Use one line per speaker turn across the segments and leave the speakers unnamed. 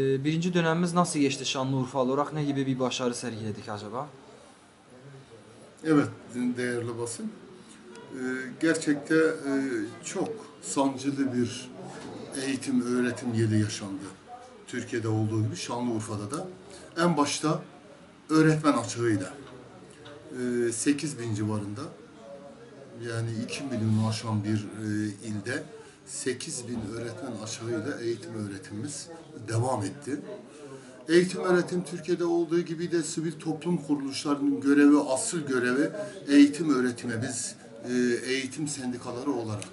Birinci dönemimiz nasıl geçti Şanlıurfa olarak? Ne gibi bir başarı sergiledik acaba?
Evet, değerli basın. Gerçekte çok sancılı bir eğitim, öğretim yılı yaşandı. Türkiye'de olduğu gibi Şanlıurfa'da da. En başta öğretmen açığıyla 8 bin civarında, yani 2 milyonu aşan bir ilde 8 bin öğretmen açığıyla eğitim öğretimimiz devam etti. Eğitim öğretim Türkiye'de olduğu gibi de sivil toplum kuruluşlarının görevi, asıl görevi eğitim öğretime. Biz eğitim sendikaları olarak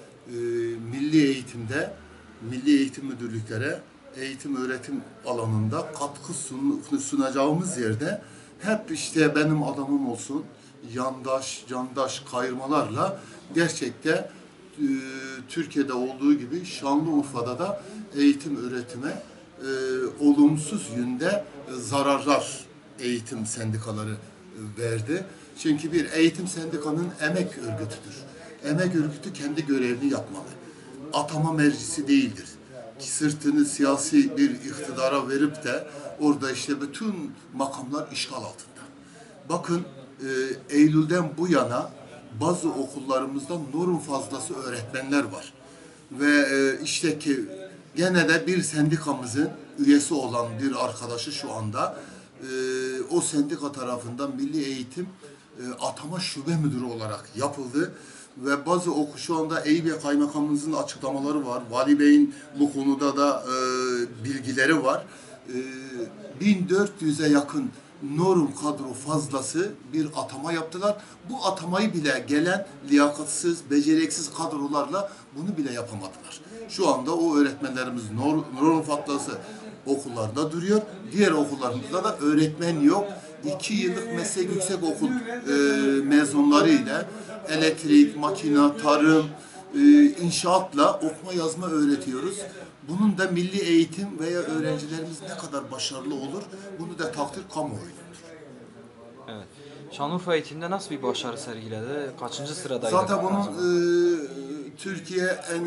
milli eğitimde, milli eğitim müdürlüklere eğitim öğretim alanında katkı sunacağımız yerde hep işte benim adamım olsun, yandaş, candaş kayırmalarla gerçekte Türkiye'de olduğu gibi Şanlıurfa'da da eğitim öğretime olumsuz yönde zararlar eğitim sendikaları verdi. Çünkü bir eğitim sendikanın emek örgütüdür. Emek örgütü kendi görevini yapmalı. Atama meclisi değildir. Sırtını siyasi bir iktidara verip de orada işte bütün makamlar işgal altında. Bakın Eylül'den bu yana bazı okullarımızda norm fazlası öğretmenler var. Ve işte ki gene de bir sendikamızın üyesi olan bir arkadaşı şu anda o sendika tarafından Milli Eğitim atama şube müdürü olarak yapıldı. Ve bazı şu anda Eyüp Kaymakamımızın açıklamaları var. Vali Bey'in bu konuda da bilgileri var. 1400'e yakın norm kadro fazlası bir atama yaptılar. Bu atamayı bile gelen liyakatsız, beceriksiz kadrolarla bunu bile yapamadılar. Şu anda o öğretmenlerimiz norm fazlası okullarda duruyor. Diğer okullarımızda da öğretmen yok. 2 yıllık meslek yüksek okul mezunları ile elektrik, makina, tarım, inşaatla okuma yazma öğretiyoruz. Bunun da milli eğitim veya öğrencilerimiz ne kadar başarılı olur, bunu da takdir kamuoyunundur.
Evet. Şanlıurfa eğitimde nasıl bir başarı sergiledi? Kaçıncı sıradaydı?
Zaten bunun Türkiye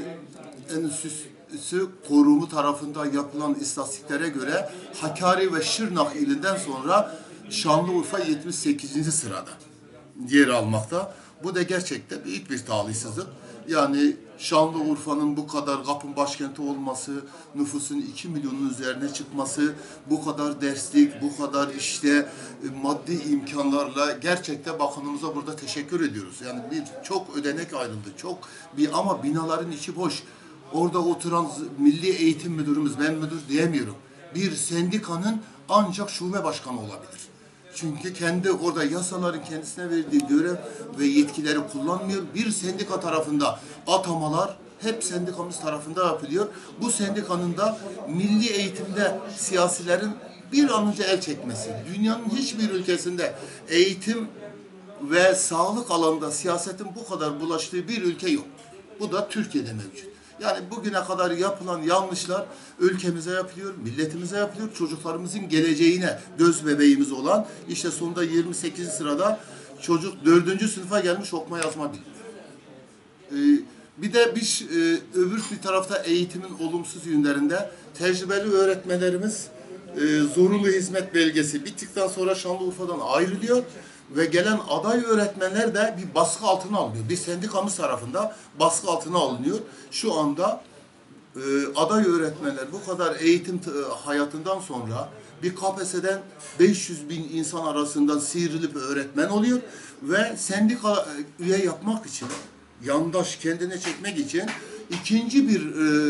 Enstitüsü Kurumu tarafından yapılan istatistiklere göre Hakkari ve Şırnak ilinden sonra Şanlıurfa 78. sırada yer almakta. Bu da gerçekten büyük bir talihsizlik. Yani Şanlıurfa'nın bu kadar kapın başkenti olması, nüfusun 2 milyonun üzerine çıkması, bu kadar derslik, bu kadar işte maddi imkanlarla gerçekten bakanımıza burada teşekkür ediyoruz. Yani çok ödenek ayrıldı. Ama binaların içi boş. Orada oturan Milli Eğitim Müdürümüz, ben müdür diyemiyorum. Bir sendikanın ancak şube başkanı olabilir. Çünkü kendi orada yasaların kendisine verdiği görev ve yetkileri kullanmıyor. Bir sendika tarafında atamalar hep sendikamız tarafında yapılıyor. Bu sendikanın da milli eğitimde siyasilerin bir an önce el çekmesi. Dünyanın hiçbir ülkesinde eğitim ve sağlık alanında siyasetin bu kadar bulaştığı bir ülke yok. Bu da Türkiye'de mevcut. Yani bugüne kadar yapılan yanlışlar ülkemize yapılıyor, milletimize yapılıyor, çocuklarımızın geleceğine göz bebeğimiz olan işte sonunda 28. sırada çocuk 4. sınıfa gelmiş okuma yazma bilmiyor. Bir de biz öbür bir tarafta eğitimin olumsuz yönlerinde tecrübeli öğretmenlerimiz zorunlu hizmet belgesi bittikten sonra Şanlıurfa'dan ayrılıyor ve gelen aday öğretmenler de bir baskı altına alınıyor. Bir sendikamız tarafında baskı altına alınıyor. Şu anda aday öğretmenler bu kadar eğitim hayatından sonra bir KPSS'den 500 bin insan arasından sıyrılıp öğretmen oluyor ve sendika üye yapmak için, yandaş kendine çekmek için ikinci bir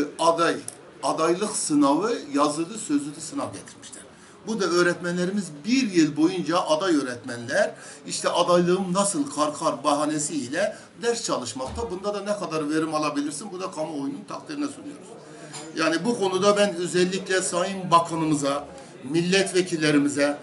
adaylık sınavı, yazılı sözlü sınav getirmişler. Bu da öğretmenlerimiz bir yıl boyunca aday öğretmenler işte adaylığım nasıl kalkar bahanesiyle ders çalışmakta. Bunda da ne kadar verim alabilirsin, bu da kamuoyunun takdirine sunuyoruz. Yani bu konuda ben özellikle Sayın Bakanımıza, milletvekillerimize,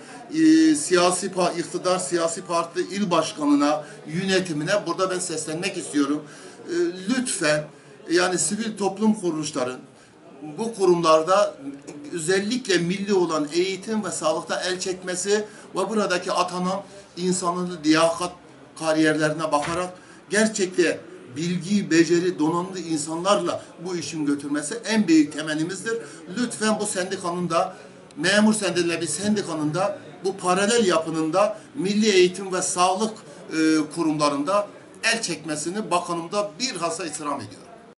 iktidar siyasi parti il başkanına, yönetimine burada ben seslenmek istiyorum. Lütfen yani sivil toplum kuruluşların bu kurumlarda özellikle milli olan eğitim ve sağlıkta el çekmesi ve buradaki atanan insanın liyakat kariyerlerine bakarak gerçekte bilgi, beceri, donanımlı insanlarla bu işin götürmesi en büyük temelimizdir. Lütfen bu sendikanın da, memur sendikanı bir sendikanın da, bu paralel yapının da milli eğitim ve sağlık kurumlarında el çekmesini bakanımda bilhassa istirham ediyorum.